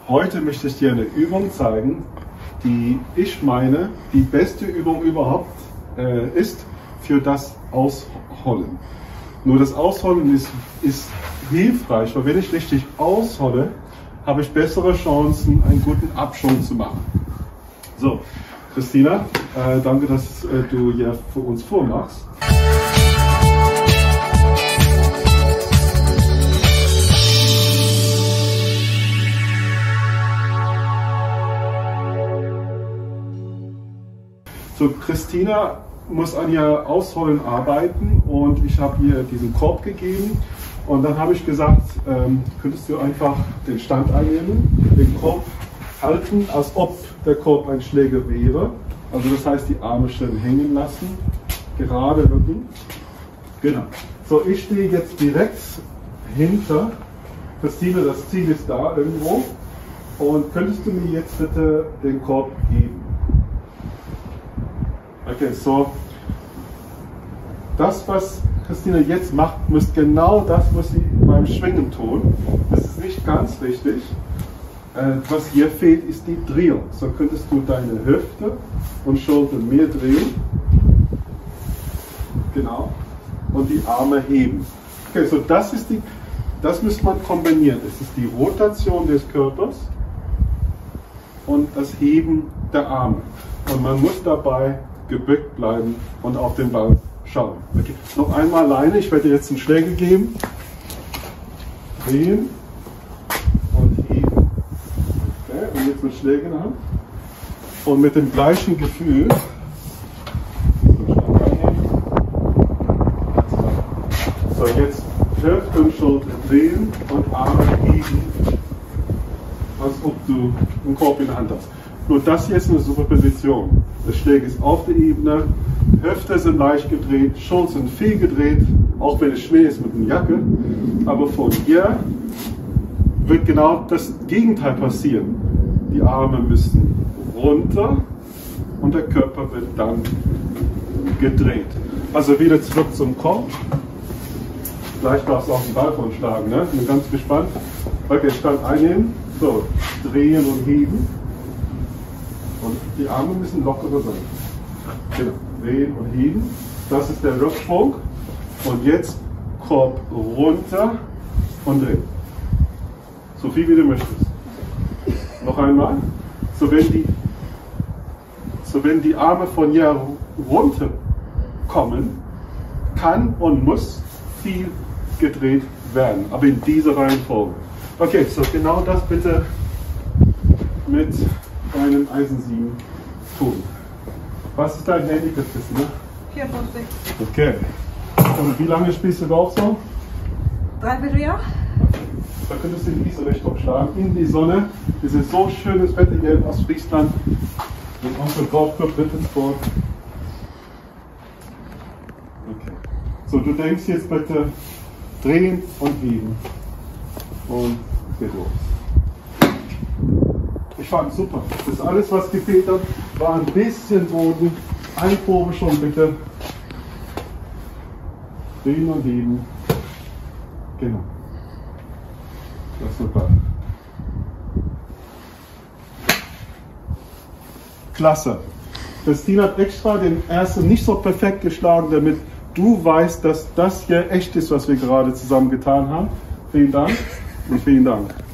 Heute möchte ich dir eine Übung zeigen, die ich meine, die beste Übung überhaupt ist für das Ausholen. Nur das Ausholen ist hilfreich, weil wenn ich richtig aushole, habe ich bessere Chancen, einen guten Abschwung zu machen. So, Christina, danke, dass du hier für uns vormachst. So, Christina muss an ihr Ausholen arbeiten und ich habe ihr diesen Korb gegeben und dann habe ich gesagt, könntest du einfach den Stand einnehmen, den Korb halten, als ob der Korb ein Schläger wäre. Also das heißt, die Arme schön hängen lassen, gerade Rücken. Genau. So, ich stehe jetzt direkt hinter Christina, das Ziel ist da irgendwo. Und könntest du mir jetzt bitte den Korb geben? Okay, so, das, was Christina jetzt macht, muss genau das, was sie beim Schwingen tun. Das ist nicht ganz richtig. Was hier fehlt, ist die Drehung. So könntest du deine Hüfte und Schultern mehr drehen. Genau. Und die Arme heben. Okay, so das muss man kombinieren. Es ist die Rotation des Körpers und das Heben der Arme. Und man muss dabei gebückt bleiben und auf den Ball schauen. Okay. Noch einmal alleine, ich werde jetzt einen Schläger geben. Drehen und heben. Okay. Und jetzt einen Schläger in der Hand. Und mit dem gleichen Gefühl. So, jetzt Hüfte und Schulter drehen und Arme heben, als ob du einen Korb in der Hand hast. Nur das hier ist eine Superposition. Der Schläger ist auf der Ebene, Hüfte sind leicht gedreht, Schultern sind viel gedreht, auch wenn es schwer ist mit einer Jacke. Aber von hier wird genau das Gegenteil passieren. Die Arme müssen runter und der Körper wird dann gedreht. Also wieder zurück zum Korb. Gleich darfst du auch den Ball von schlagen, ne? Ich bin ganz gespannt. Okay, Stand einnehmen, so, drehen und heben. Und die Arme müssen lockerer sein. Genau, drehen und heben. Das ist der Rückschwung. Und jetzt Korb runter und drehen. So viel wie du möchtest. Noch einmal. So wenn die Arme von hier runter kommen, kann und muss viel gedreht werden. Aber in dieser Reihenfolge. Okay, so genau das bitte mit deinem Eisen 7 tun. Was ist dein Handicap, Christina? 54. Okay. Und wie lange spielst du Golf so? 3 Jahre. Da könntest du in diese Richtung schlagen, in die Sonne. Es ist so schönes Wetter hier in Ostfriesland. Und unser Golfclub Wittensburg. Okay. So, du denkst jetzt bitte drehen und heben. Und geht los. Ich fand es super. Das alles, was gefehlt hat, war ein bisschen Boden. Eine Probe schon bitte. Drehen und heben. Genau. Das ist super. Klasse. Christina hat extra den ersten nicht so perfekt geschlagen, damit du weißt, dass das hier echt ist, was wir gerade zusammen getan haben. Vielen Dank und vielen Dank.